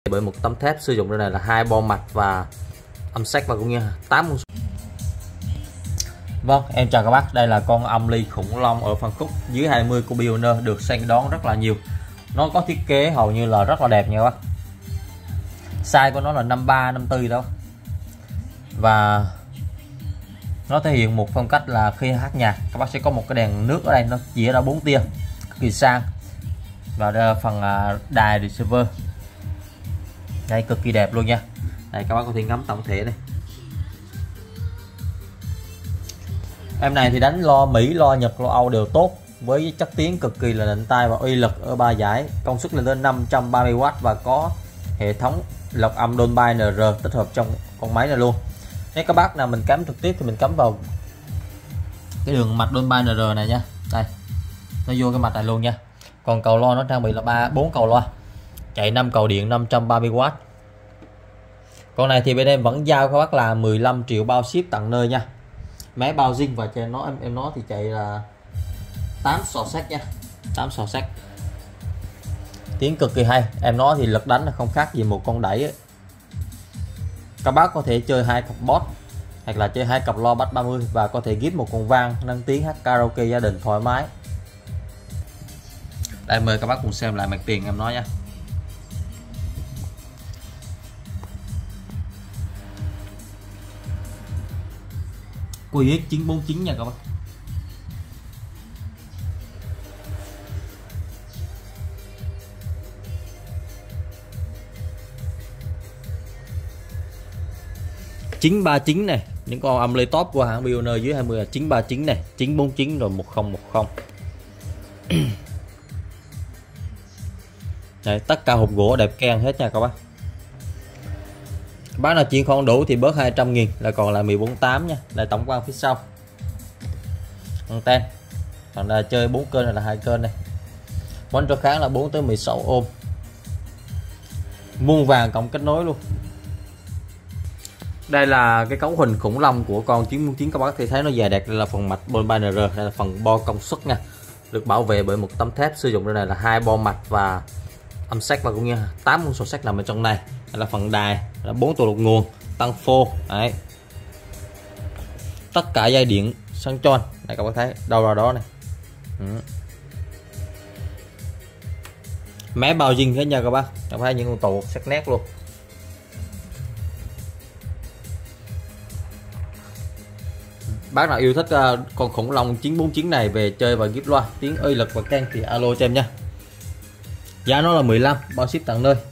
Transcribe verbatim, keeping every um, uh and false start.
bởi một tấm thép sử dụng đây này là hai bo mạch và âm sắc và cũng như tám con. Vâng, em chào các bác, đây là con âm ly khủng long ở phân khúc dưới hai mươi của Pioneer, được săn đón rất là nhiều. Nó có thiết kế hầu như là rất là đẹp nha các bác. Size của nó là năm ba năm tư đó. Và nó thể hiện một phong cách là khi hát nhạc các bác sẽ có một cái đèn nước ở đây, nó chỉ ra bốn tia, cực kỳ sang. Và đây là phần đài receiver. Đây cực kỳ đẹp luôn nha. Đây các bác có thể ngắm tổng thể đây. Em này thì đánh lo Mỹ, lo Nhật, lo Âu đều tốt, với chất tiếng cực kỳ là nịnh tai và uy lực ở ba giải, công suất lên tới năm trăm ba mươi oát và có hệ thống lọc âm Dolby en rờ tích hợp trong con máy này luôn. Nếu các bác nào mình cắm trực tiếp thì mình cắm vào cái đường mạch Dolby en rờ này nha. Đây, nó vô cái mạch này luôn nha. Còn cầu loa nó trang bị là ba bốn cầu loa, chạy năm cầu điện năm trăm ba mươi oát. Con này thì bên em vẫn giao các bác là mười lăm triệu bao ship tận nơi nha. Máy bao zin và trên nó em em nó thì chạy là tám sò sách nha, tám sò sách. Tiếng cực kỳ hay, em nó thì lực đánh là không khác gì một con đẩy ấy. Các bác có thể chơi hai cặp boss hoặc là chơi hai cặp loa bass ba mươi và có thể ghép một con vang nâng tiếng hát karaoke gia đình thoải mái. Đây mời các bác cùng xem lại mặt tiền em nói nha. quy ích chín bốn chín nha các bác. chín ba chín này, những con âm ly top của hãng Pioneer dưới hai mươi là chín ba chín này, chín bốn chín rồi một không một không. Đây, tất cả hộp gỗ đẹp keng hết nha các bác. Bác nào chuyển khoản đủ thì bớt hai trăm nghìn là còn lại mười bốn tám nha. Đây tổng quan phía sau anten, còn là chơi bốn kênh hay là hai kênh này. Món cho kháng là bốn tới mười sáu ôm, muôn vàng cộng kết nối luôn. Đây là cái cấu hình khủng long của con chín bốn chín, các bác thì thấy nó dài đẹp. Đây là phần mạch Dolby en rờ, đây là phần bo công suất nha, được bảo vệ bởi một tấm thép sử dụng đây này là hai bo mạch và âm sắc và cũng như tám con sò sắc nằm ở trong này. Đây là phần đài, là bốn tổ lục nguồn, tăng phô đấy. Tất cả dây điện xăng tròn này các bác thấy đâu ra đó này. Ừ. Máy bao zin hết nha các bác, các bác thấy những con tổ sắc nét luôn. Bác nào yêu thích uh, con khủng long chín bốn chín này về chơi và ghép loa tiếng uy lực và keng thì alo cho em nha. Giá nó là mười lăm, bao ship tận nơi.